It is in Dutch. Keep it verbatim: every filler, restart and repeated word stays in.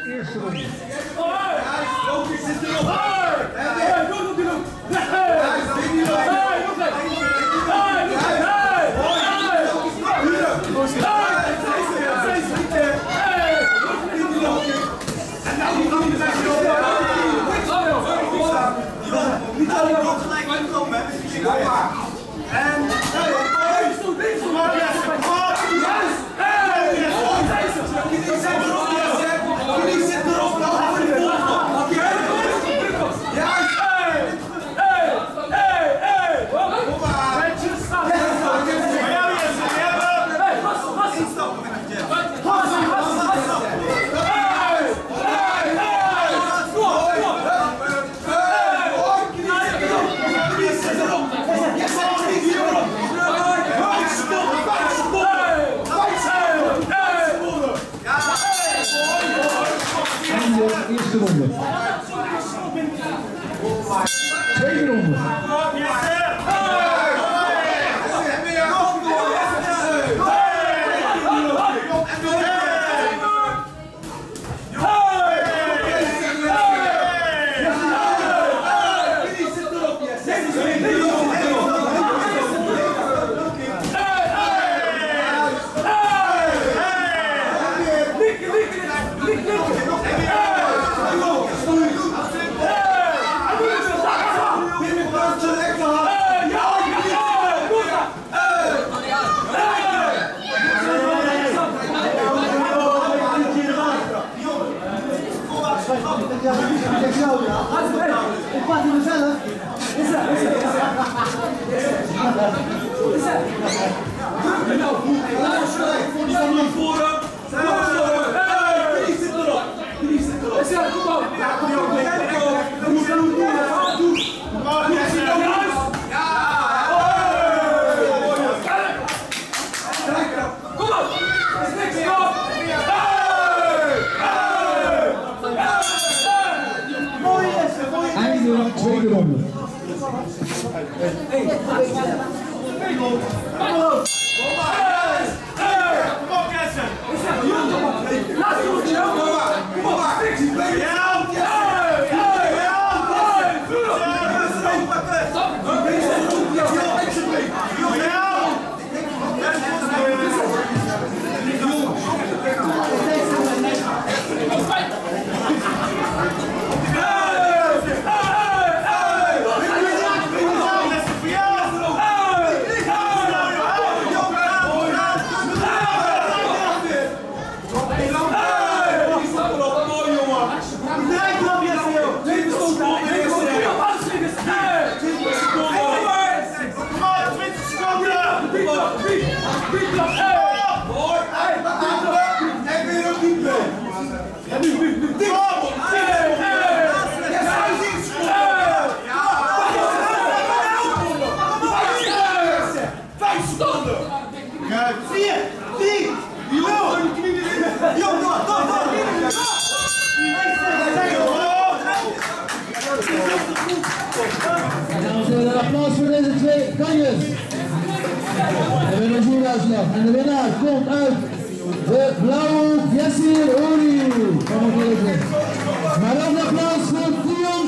eerste ronde. Eerste ronde. Tweede ronde. Ik pak hem zelf. Is dat? Is dat? Is dat? Tweede ronde. Dames en heren, applaus voor deze twee kanjes. En weer een goede uitslag. En de winnaar komt uit de blauwe Yassir Ouri. Kom op even. Maar dan een applaus voor Dion